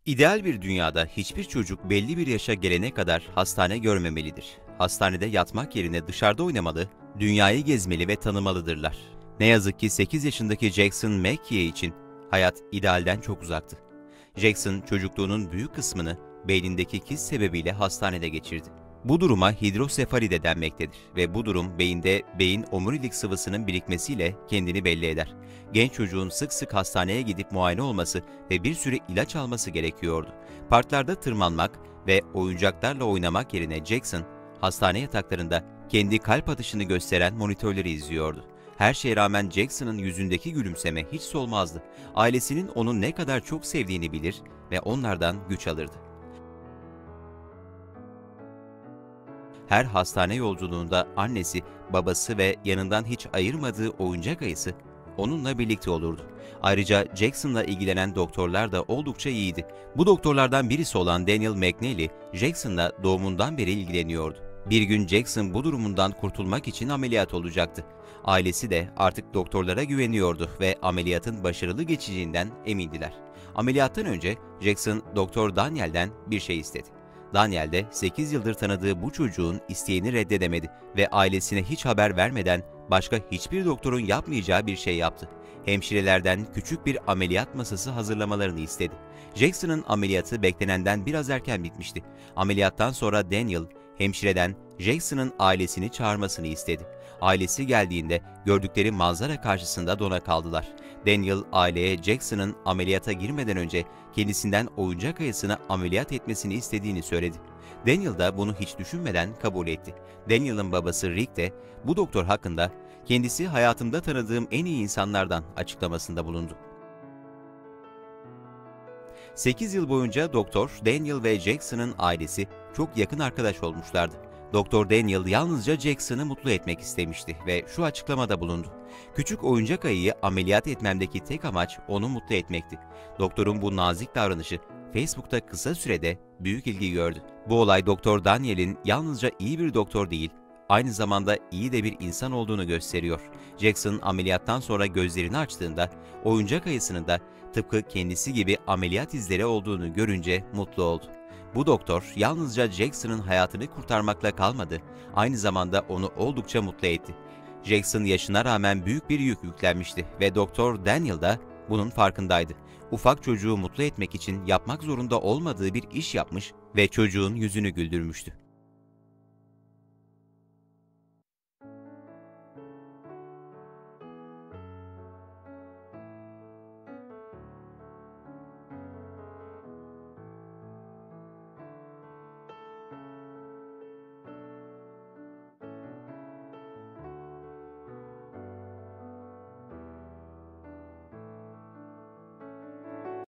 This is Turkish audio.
İdeal bir dünyada hiçbir çocuk belli bir yaşa gelene kadar hastane görmemelidir. Hastanede yatmak yerine dışarıda oynamalı, dünyayı gezmeli ve tanımalıdırlar. Ne yazık ki 8 yaşındaki Jackson Mackey için hayat idealden çok uzaktı. Jackson çocukluğunun büyük kısmını beynindeki kist sebebiyle hastanede geçirdi. Bu duruma hidrosefali de denmektedir ve bu durum beyinde beyin omurilik sıvısının birikmesiyle kendini belli eder. Genç çocuğun sık sık hastaneye gidip muayene olması ve bir süre ilaç alması gerekiyordu. Parklarda tırmanmak ve oyuncaklarla oynamak yerine Jackson, hastane yataklarında kendi kalp atışını gösteren monitörleri izliyordu. Her şeye rağmen Jackson'ın yüzündeki gülümseme hiç solmazdı. Ailesinin onu ne kadar çok sevdiğini bilir ve onlardan güç alırdı. Her hastane yolculuğunda annesi, babası ve yanından hiç ayırmadığı oyuncak ayısı onunla birlikte olurdu. Ayrıca Jackson'la ilgilenen doktorlar da oldukça iyiydi. Bu doktorlardan birisi olan Daniel McNally, Jackson'la doğumundan beri ilgileniyordu. Bir gün Jackson bu durumundan kurtulmak için ameliyat olacaktı. Ailesi de artık doktorlara güveniyordu ve ameliyatın başarılı geçeceğinden emindiler. Ameliyattan önce Jackson, Doktor Daniel'den bir şey istedi. Daniel de 8 yıldır tanıdığı bu çocuğun isteğini reddedemedi ve ailesine hiç haber vermeden başka hiçbir doktorun yapmayacağı bir şey yaptı. Hemşirelerden küçük bir ameliyat masası hazırlamalarını istedi. Jackson'ın ameliyatı beklenenden biraz erken bitmişti. Ameliyattan sonra Daniel, hemşireden Jackson'ın ailesini çağırmasını istedi. Ailesi geldiğinde gördükleri manzara karşısında dona kaldılar. Daniel, aileye Jackson'ın ameliyata girmeden önce kendisinden oyuncak ayısını ameliyat etmesini istediğini söyledi. Daniel da bunu hiç düşünmeden kabul etti. Daniel'ın babası Rick de bu doktor hakkında kendisi hayatımda tanıdığım en iyi insanlardan açıklamasında bulundu. 8 yıl boyunca Doktor Daniel ve Jackson'ın ailesi çok yakın arkadaş olmuşlardı. Doktor Daniel yalnızca Jackson'ı mutlu etmek istemişti ve şu açıklamada bulundu. Küçük oyuncak ayıyı ameliyat etmemdeki tek amaç onu mutlu etmekti. Doktorun bu nazik davranışı Facebook'ta kısa sürede büyük ilgi gördü. Bu olay Doktor Daniel'in yalnızca iyi bir doktor değil, aynı zamanda iyi de bir insan olduğunu gösteriyor. Jackson ameliyattan sonra gözlerini açtığında oyuncak ayısının da tıpkı kendisi gibi ameliyat izleri olduğunu görünce mutlu oldu. Bu doktor yalnızca Jackson'ın hayatını kurtarmakla kalmadı, aynı zamanda onu oldukça mutlu etti. Jackson yaşına rağmen büyük bir yük yüklenmişti ve Doktor Daniel da bunun farkındaydı. Ufak çocuğu mutlu etmek için yapmak zorunda olmadığı bir iş yapmış ve çocuğun yüzünü güldürmüştü.